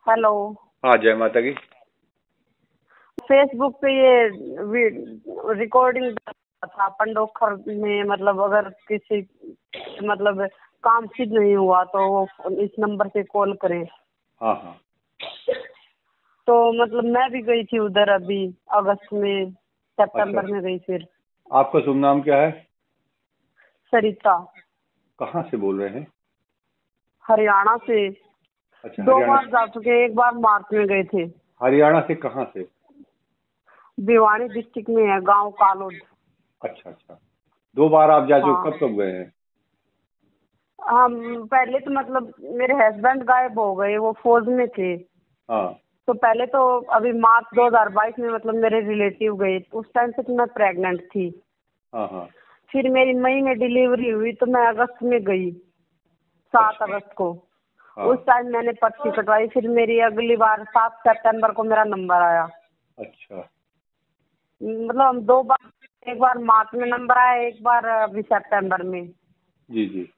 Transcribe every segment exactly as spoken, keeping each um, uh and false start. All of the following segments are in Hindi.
हेलो। हाँ, जय माता की। फेसबुक पे ये रिकॉर्डिंग था पंडोखर में, मतलब अगर किसी मतलब काम सिद्ध नहीं हुआ तो वो इस नंबर से कॉल करें। हाँ हाँ। तो मतलब मैं भी गई थी उधर अभी अगस्त में, सितंबर अच्छा। में गई। फिर आपका शुभ नाम क्या है? सरिता। कहाँ से बोल रहे हैं? हरियाणा से। अच्छा, दो हरियाणा बार जा चुके, एक बार मार्च में गए थे। हरियाणा से कहाँ से? भिवानी डिस्ट्रिक्ट में है, गांव कालोद। अच्छा अच्छा, दो बार आप जा चुके, हाँ। कब कब गए हैं? हम पहले तो मतलब मेरे हस्बैंड गायब हो गए, वो फौज में थे। हाँ तो पहले तो अभी मार्च दो हज़ार बाईस में मतलब मेरे रिलेटिव गए, उस टाइम तक मैं प्रेग्नेंट थी। हाँ हाँ। फिर मेरी मई में डिलीवरी हुई तो मैं अगस्त में गई, सात अच्छा। अगस्त को। हाँ। उस टाइम मैंने पर्ची कटवाई। फिर मेरी अगली बार सात सितंबर को मेरा नंबर आया। अच्छा। मतलब हम दो बार, एक बार मार्च में नंबर आया, एक बार अभी सितंबर में। जी जी।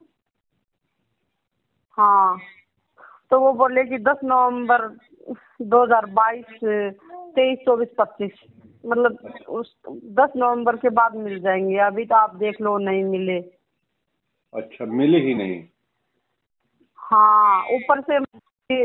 हाँ। तो वो बोले कि दस नवंबर दो हज़ार बाईस, तेईस चौबीस पच्चीस, मतलब उस दस नवंबर के बाद मिल जाएंगे। अभी तो आप देख लो नहीं मिले। अच्छा, मिले ही नहीं? हाँ, ऊपर से ये,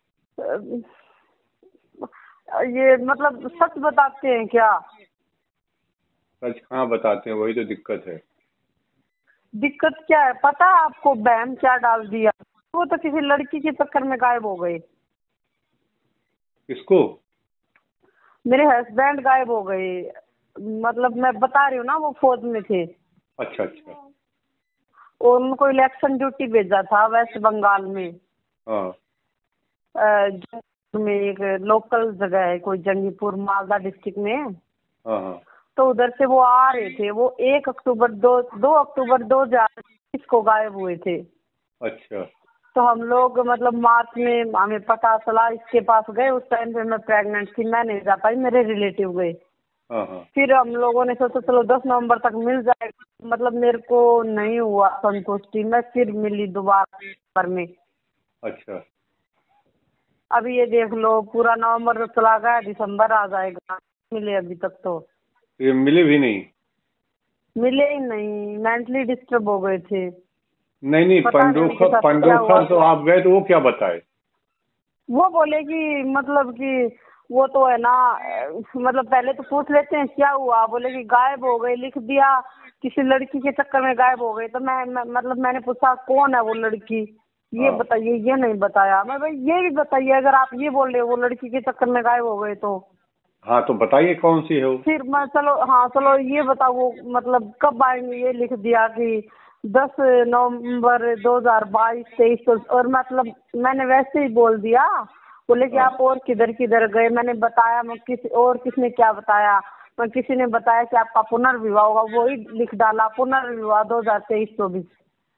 ये मतलब सच बताते हैं क्या? सच कहाँ बताते हैं, वही तो दिक्कत है। दिक्कत क्या है पता है आपको? बहन क्या डाल दिया, वो तो किसी लड़की के चक्कर में गायब हो गए। किसको? मेरे हस्बैंड गायब हो गए। मतलब मैं बता रही हूँ ना, वो फौज में थे। अच्छा अच्छा। और उनको इलेक्शन ड्यूटी भेजा था वेस्ट बंगाल में। हाँ अ, में एक लोकल जगह है कोई, जंगीपुर मालदा डिस्ट्रिक्ट में। हाँ हाँ। तो उधर से वो आ रहे थे। वो एक अक्टूबर दो दो अक्टूबर दो हजार इक्कीस को गायब हुए थे। अच्छा। तो हम लोग मतलब मार्च में हमें पता चला, इसके पास गए। उस टाइम पे मैं प्रेग्नेंट थी, मैं नहीं जा पाई, मेरे रिलेटिव गए। हाँ हाँ। फिर हम लोगों ने सोचा चलो दस नवंबर तक मिल जाएगा। मतलब मेरे को नहीं हुआ संतुष्टि, मैं फिर मिली दोबारा नवंबर में। अच्छा। अभी ये देख लो, पूरा नवंबर तो चला गया, दिसंबर आ जाएगा, मिले अभी तक। तो ये मिले भी नहीं? मिले ही नहीं, मेंटली डिस्टर्ब हो गए थे। नहीं नहीं, पता नहीं उनके पंडोखर साथ क्या हुआ। पंडोखर तो आप गए तो वो क्या बताए? वो बोले कि मतलब कि वो तो है ना, अ, मतलब पहले तो पूछ लेते हैं क्या हुआ। बोले कि गायब हो गए, लिख दिया किसी लड़की के चक्कर में गायब हो गए। तो मैं, मैं मतलब मैंने पूछा कौन है वो लड़की, ये हाँ बताइए। ये नहीं बताया। मैं भाई ये भी बताइए, अगर आप ये बोल रहे हो वो लड़की के चक्कर में गायब हो गए तो। हाँ, तो बताइए कौन सी है वो? फिर मैं चलो हाँ चलो ये बताओ वो मतलब कब आएंगे। ये लिख दिया कि दस नवंबर दो हजार बाईस तेईस को। और मतलब मैंने वैसे ही बोल दिया। बोले कि हाँ। आप और किधर किधर गए। मैंने बताया, मैं किसी और किसने क्या बताया। मैं किसी ने बताया कि आपका पुनर्विवाह होगा, वही लिख डाला पुनर्विवाह दो हजार तेईस चौबीस।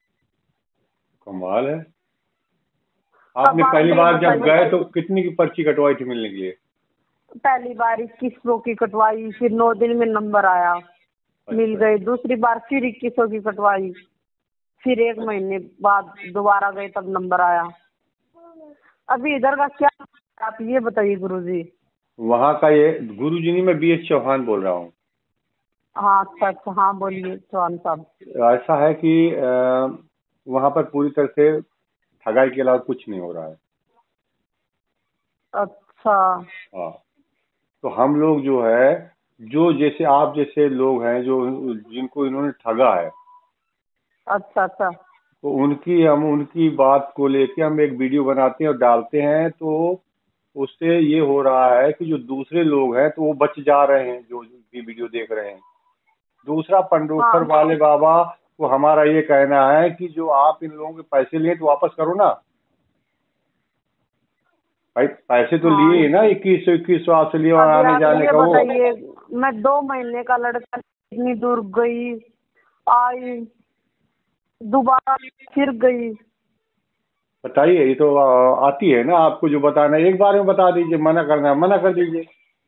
कमाल है। अब आपने आप पहली ये बार जब बताइए। गए तो कितनी की पर्ची कटवाई थी मिलने के लिए? पहली बार इक्कीस सौ की कटवाई, फिर नौ दिन में नंबर आया, मिल अच्छा गए। दूसरी बार फिर इक्कीस सौ की कटवाई, फिर एक अच्छा। महीने बाद दोबारा गए तब नंबर आया। अभी इधर का क्या, आप ये बताइए गुरुजी। वहाँ का ये गुरुजी नहीं, मैं बी एस चौहान बोल रहा हूँ। हाँ अच्छा अच्छा, हाँ बोलिए चौहान साहब। ऐसा है कि अ, वहाँ पर पूरी तरह से ठगाई के अलावा कुछ नहीं हो रहा है। अच्छा हाँ। तो हम लोग जो है, जो जैसे आप जैसे लोग हैं जो जिनको इन्होंने ठगा है, अच्छा अच्छा। तो उनकी हम उनकी बात को लेके हम एक वीडियो बनाते हैं और डालते हैं। तो उससे ये हो रहा है कि जो दूसरे लोग हैं तो वो बच जा रहे हैं, जो भी वीडियो देख रहे हैं। दूसरा, पंडोखर हाँ वाले बाबा को हमारा ये कहना है कि जो आप इन लोगों के पैसे लिए तो वापस करो ना भाई। पैसे तो हाँ। लिए ना, इक्कीस सौ इक्कीस सौ आपसे लिए और अभी आने आप जाने ये का वो। बताइए, मैं दो महीने का लड़का इतनी दूर गई, आई, दोबारा फिर गई। बताइए, ये तो आ, आती है ना आपको जो बताना है, एक बार में बता दीजिए। मना करना है मना कर दीजिए।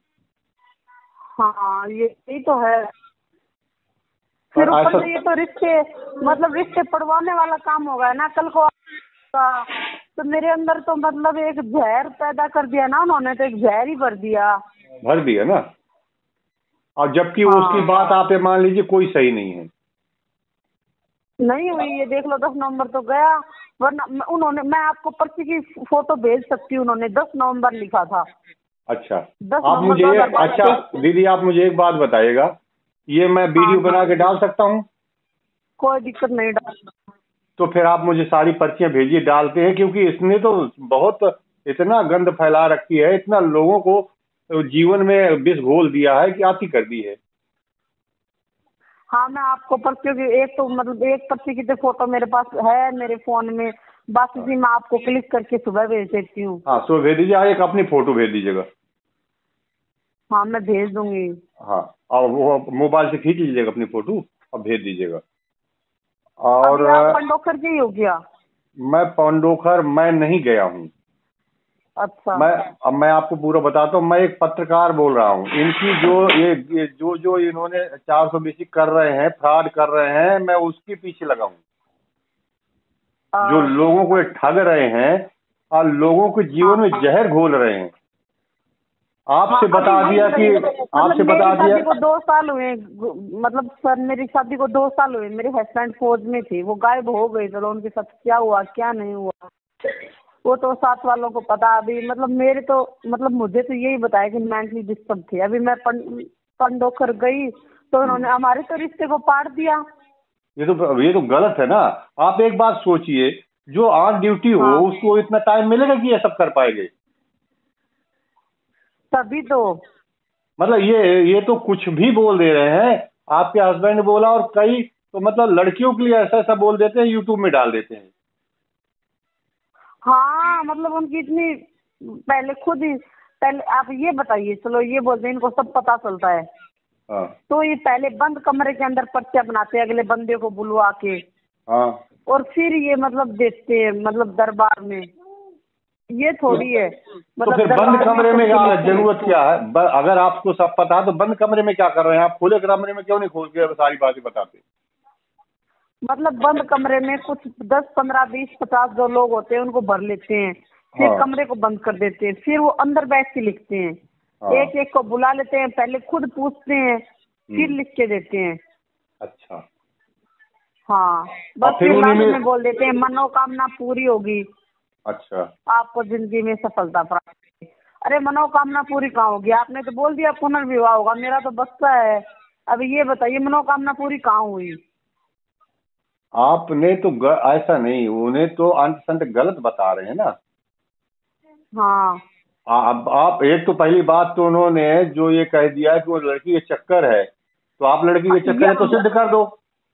हाँ ये यही तो है। फिर और ऊपर ऐसा से ये तो रिश्ते, मतलब रिश्ते पड़वाने वाला काम हो गया ना। कल को आपका तो मेरे अंदर तो मतलब एक जहर पैदा कर दिया ना उन्होंने, तो एक जहर ही भर दिया। भर दिया ना। और जबकि हाँ। उसकी बात आप ये मान लीजिए कोई सही नहीं है। नहीं हुई, ये देख लो दस नवंबर तो गया, वरना म- उन्होंने, मैं आपको पर्ची की फोटो भेज सकती हूँ, उन्होंने दस नवंबर लिखा था। अच्छा, दस आप नवंबर मुझे दो हजार बाईस अच्छा को। दीदी, आप मुझे एक बात बताइएगा, ये मैं वीडियो हाँ बना के डाल सकता हूँ? कोई दिक्कत नहीं। तो फिर आप मुझे सारी पर्चियां भेजिए, डालते हैं, क्योंकि इसने तो बहुत इतना गंद फैला रखी है, इतना लोगों को जीवन में विष घोल दिया है कि आती कर दी है। हाँ मैं आपको पर्चियों की एक तो मतलब एक पर्ची की तो फोटो मेरे पास है मेरे फोन में, बस इसी में आपको क्लिक करके सुबह भेज देती हूँ। हाँ, तो भेज दीजिए, एक अपनी फोटो भेज दीजिएगा। हाँ मैं भेज दूंगी। हाँ, और वो मोबाइल से खींच लीजिएगा अपनी फोटो और भेज दीजिएगा। और अभी आप पंडोखर के ही हो क्या? मैं पंडोखर मैं नहीं गया हूँ। अच्छा। मैं अब मैं आपको पूरा बताता हूँ, मैं एक पत्रकार बोल रहा हूँ। इनकी जो ये, ये जो जो इन्होंने चार सौ बीसी कर रहे हैं, फ्रॉड कर रहे हैं, मैं उसके पीछे लगा हूँ। जो आ, लोगों को ये ठग रहे हैं और लोगों के जीवन में हाँ जहर घोल रहे हैं। आपसे हाँ। बता अभी ये दिया कि बताइए, मतलब आपसे बता मेरी दिया शादी को दो साल हुए, मतलब सर मेरी शादी को दो साल हुए, मेरे हस्बैंड फौज में थे, वो गायब हो गए। चलो उनके साथ क्या हुआ क्या नहीं हुआ वो तो साथ वालों को पता। अभी मतलब मेरे तो मतलब मुझे तो यही बताया कि मेंटली डिस्टर्ब थे। अभी मैं पं- पंडोखर गई तो उन्होंने हमारे तो रिश्ते को पाड़ दिया। ये तो ये तो गलत है ना। आप एक बात सोचिए, जो ऑन ड्यूटी हो हाँ उसको इतना टाइम मिलेगा कि ये सब कर पाएंगे? तभी तो। मतलब ये ये तो कुछ भी बोल दे रहे हैं। आपके हस्बैंड ने बोला, और कई तो मतलब लड़कियों के लिए ऐसा ऐसा बोल देते हैं, यूट्यूब में डाल देते हैं। हाँ मतलब उनकी इतनी, पहले खुद ही, पहले आप ये बताइए, चलो ये बोलते हैं इनको सब पता चलता है, हाँ तो ये पहले बंद कमरे के अंदर पर्चा बनाते हैं अगले बंदे को बुलवा के, हाँ। और फिर ये मतलब देते हैं मतलब दरबार में। ये थोड़ी है तो मतलब फिर बंद दरबार कमरे में सबके क्या लिए- जरूरत क्या है? ब, अगर आपको सब पता है तो बंद कमरे में क्या कर रहे हैं आप? खुले कमरे में क्यों नहीं खोल के सारी बातें बताते? मतलब बंद कमरे में कुछ दस पंद्रह बीस पचास जो लोग होते हैं उनको भर लेते हैं, फिर हाँ कमरे को बंद कर देते हैं, फिर वो अंदर बैठ के लिखते हैं। हाँ। एक एक को बुला लेते हैं, पहले खुद पूछते हैं फिर हम्म, लिख के देते हैं। अच्छा। हाँ और बस फिर फिर उन्हीं लास्ट में में बोल देते हैं मनोकामना पूरी होगी, अच्छा। आपको जिंदगी में सफलता प्राप्त होगी। अरे मनोकामना पूरी कहाँ होगी? आपने तो बोल दिया पुनर्विवाह होगा, मेरा तो बच्चा है। अभी ये बताइए मनोकामना पूरी कहाँ हुई? आपने तो ग, ऐसा नहीं, उन्हें तो अंत संत गलत बता रहे हैं ना। हाँ आप आप एक तो पहली बात तो उन्होंने जो ये कह दिया है कि वो लड़की के चक्कर है, तो आप लड़की के चक्कर ये है तो सिद्ध कर दो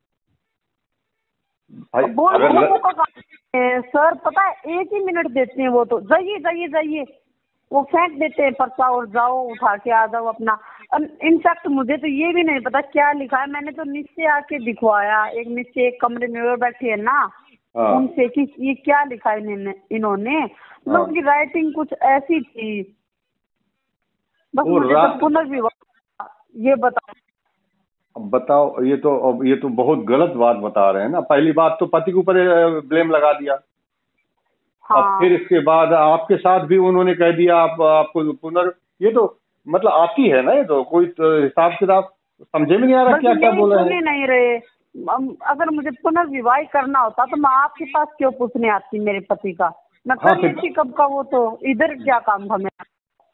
भाई। बोल अगर ल... वो तो कहा- सर पता है एक ही मिनट देते हैं, वो तो जाइए जाइए जाइए वो फेंक देते हैं पर्चा और जाओ उठा के आ जाओ अपना। इनफैक्ट मुझे तो ये भी नहीं पता क्या लिखा है, मैंने तो नीचे आके दिखवाया, एक नीचे एक कमरे में वो बैठे हैं ना, हाँ उनसे कि ये क्या लिखा है इन्होंने इन्होंने मतलब हाँ। उनकी राइटिंग कुछ ऐसी थी। बस वो मुझे रा... तो पुनर्विवाह ये बता। अब बताओ, ये तो अब ये तो बहुत गलत बात बता रहे हैं ना। पहली बात तो पति के ऊपर ब्लेम लगा दिया, और हाँ फिर इसके बाद आपके साथ भी उन्होंने कह दिया आप आपको पुनर्, ये तो मतलब आती है ना, ये तो कोई तो हिसाब किताब समझे में नहीं आ रहा बल्कि क्या क्या मेरी बोल रहे सुन हैं। ही नहीं रहे। अम, अगर मुझे पुनर्विवाह करना होता तो मैं आपके पास क्यों पूछने आती मेरे पति का? मैं हाँ कर फिर लेती कब का, वो तो इधर क्या काम था मेरा?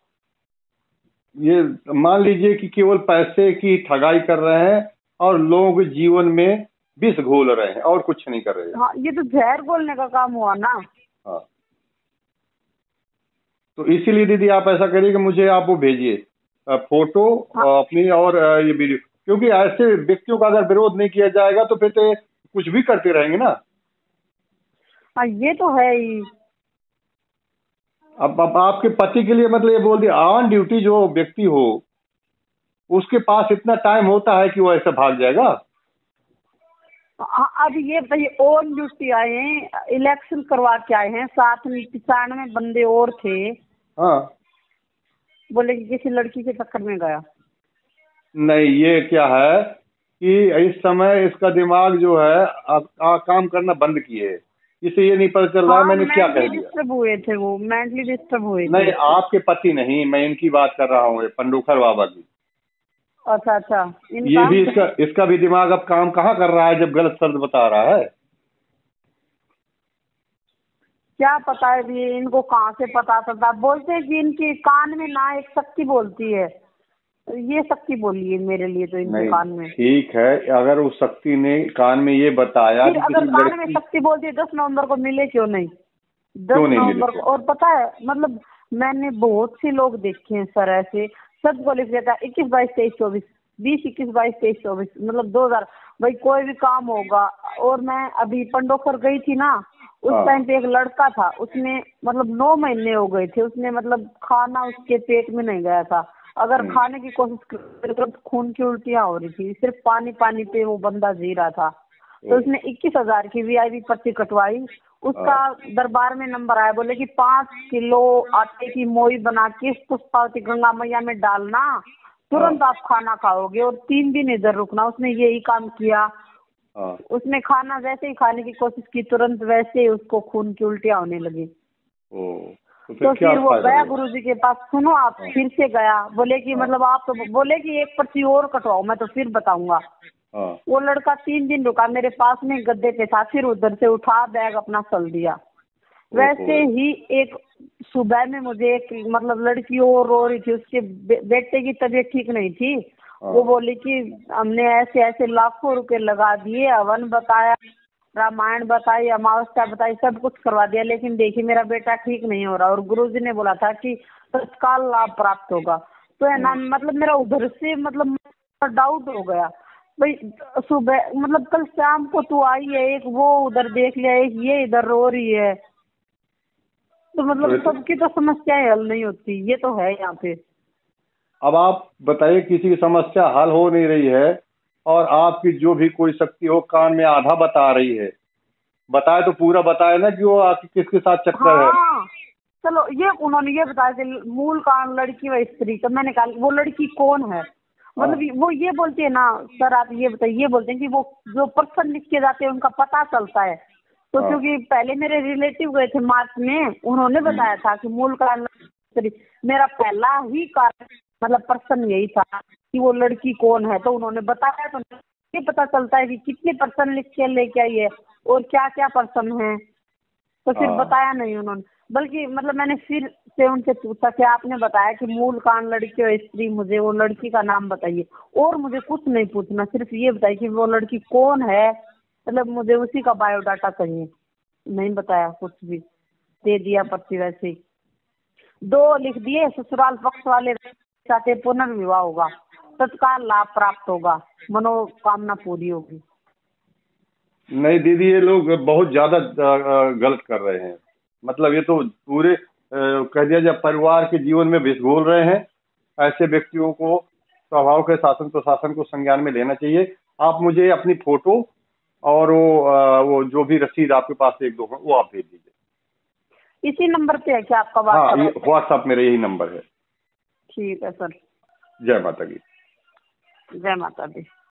ये मान लीजिए कि केवल पैसे की ठगाई कर रहे हैं और लोगों के जीवन में विष घोल रहे हैं और कुछ नहीं कर रहे हैं। हाँ ये तो जहर घोलने का काम हुआ ना। हाँ, तो इसीलिए दीदी आप ऐसा करिए कि मुझे आप वो भेजिए अ, फोटो हाँ, अ, अपनी, और अ, ये वीडियो, क्योंकि ऐसे व्यक्तियों का अगर विरोध नहीं किया जाएगा तो फिर तो ये कुछ भी करते रहेंगे ना। हाँ ये तो है ही। अब अब आपके पति के लिए मतलब ये बोल दिया, ऑन ड्यूटी जो व्यक्ति हो उसके पास इतना टाइम होता है कि वो ऐसे भाग जाएगा? हाँ अब ये बताइए ऑन ड्यूटी आए हैं, इलेक्शन करवा के आए हैं, साथ में पिचानवे बंदे और थे, हाँ। बोले कि किसी लड़की के चक्कर में गया। नहीं, ये क्या है कि इस समय इसका दिमाग जो है आ, आ, काम करना बंद किए है। इसे ये नहीं पता चल रहा है मैंने क्या कह दिया। डिस्टर्ब हुए थे वो, मेंटली डिस्टर्ब हुए थे। नहीं, आपके पति नहीं, मैं इनकी बात कर रहा हूँ, पंडोखर बाबा की। अच्छा अच्छा। ये भी इसका इसका भी दिमाग अब काम कहाँ कर रहा है जब गलत शब्द बता रहा है। क्या पता है भी इनको कहाँ से पता चलता। बोलते हैं कि इनके कान में ना एक शक्ति बोलती है, ये शक्ति बोली है मेरे लिए तो इनके कान में। ठीक है, अगर उस शक्ति ने कान में ये बताया कि अगर कान में शक्ति बोलती है दस नवंबर को मिले क्यों नहीं, दस नवंबर को। और पता है मतलब मैंने बहुत से लोग देखे हैं सर ऐसे, सब को लिख देता है इक्कीस बाईस तेईस चौबीस, बीस इक्कीस बाईस तेईस चौबीस, मतलब दो हजार भाई कोई भी काम होगा। और मैं अभी पंडोखर गई थी ना, उस टाइम पे एक लड़का था, उसने मतलब नौ महीने हो गए थे, उसने मतलब खाना उसके पेट में नहीं गया था। अगर खाने की कोशिश कर तो खून की उल्टियां हो रही थी, सिर्फ पानी पानी पे वो बंदा जी रहा था। तो उसने इक्कीस हजार की वीआईपी पर्ची कटवाई, उसका दरबार में नंबर आया, बोले कि पाँच किलो आटे की मोई बना के पुष्पावती गंगा मैया में डालना, तुरंत आप खाना खाओगे और तीन दिन इधर रुकना। उसने यही काम किया। उसने खाना वैसे ही खाने की कोशिश की, तुरंत वैसे ही उसको खून की उल्टियां होने लगी। तो फिर, तो फिर वो गया गुरुजी के पास। सुनो आप, फिर से गया, बोले कि मतलब आप तो बोले कि एक पर्ची और कटवाओ, मैं तो फिर बताऊंगा। वो लड़का तीन दिन रुका मेरे पास में गद्दे पे था, फिर उधर से उठा बैग अपना चल दिया। वैसे ही एक सुबह में मुझे एक मतलब लड़की और रो रही थी, उसके बे, बेटे की तबीयत ठीक नहीं थी। वो बोली कि हमने ऐसे ऐसे लाखों रुपए लगा दिए, हवन बताया, रामायण बताई, अमावस्या बताई, सब कुछ करवा दिया, लेकिन देखिए मेरा बेटा ठीक नहीं हो रहा। और गुरुजी ने बोला था कि तत्काल लाभ प्राप्त होगा। तो है ना, मतलब मेरा उधर से मतलब डाउट हो गया भाई। सुबह मतलब कल शाम को तू आई है, एक वो उधर देख लिया, एक ये इधर रो रही है, तो मतलब सबकी तो समस्याएं हल नहीं होती, ये तो है यहाँ पे। अब आप बताइए, किसी की समस्या हल हो नहीं रही है और आपकी जो भी कोई शक्ति हो कान में आधा बता रही है, बताए तो पूरा बताए ना कि वो आपकी किसके साथ चक्कर है। हाँ, चलो ये उन्होंने ये बताया थे मूल कारण लड़की व स्त्री, तो मैंने कहा वो लड़की कौन है, मतलब वो ये बोलते हैं ना सर आप ये बताइए, ये बोलते हैं कि वो जो पर्सन लिख के जाते हैं उनका पता चलता है। तो क्योंकि पहले मेरे रिलेटिव गए थे मार्च में, उन्होंने बताया था कि मूल कारण स्त्री, मेरा पहला ही कारण मतलब पर्सन यही था कि वो लड़की कौन है। तो उन्होंने बताया, तो ये पता चलता है कि कितने पर्सन लिख के लेके आई है और क्या क्या पर्सन है। तो फिर बताया नहीं उन्होंने, बल्कि मतलब मैंने फिर से उनसे पूछा कि आपने बताया कि मूल कारण लड़की और स्त्री, मुझे वो लड़की का नाम बताइए और मुझे कुछ नहीं पूछना, सिर्फ ये बताइए कि वो लड़की कौन है, मतलब मुझे उसी का बायोडाटा चाहिए। नहीं बताया कुछ भी, दे दिया पर्ची वैसे ही। दो लिख दिए, ससुराल पक्ष वाले चाहते पुनर्विवाह होगा, तत्काल लाभ प्राप्त होगा, मनोकामना पूरी होगी। नहीं दीदी, ये लोग बहुत ज्यादा गलत कर रहे हैं। मतलब ये तो पूरे कह दिया जाए परिवार के जीवन में घोल रहे हैं। ऐसे व्यक्तियों को स्वभाव के शासन प्रशासन को संज्ञान में लेना चाहिए। आप मुझे अपनी फोटो और वो वो जो भी रसीद आपके पास एक दो वो आप भेज दीजिए। इसी नंबर पे है क्या आपका व्हाट्सएप? हाँ, व्हाट्सएप मेरा यही नंबर है। ठीक है सर। जय माता दी। जय माता दी।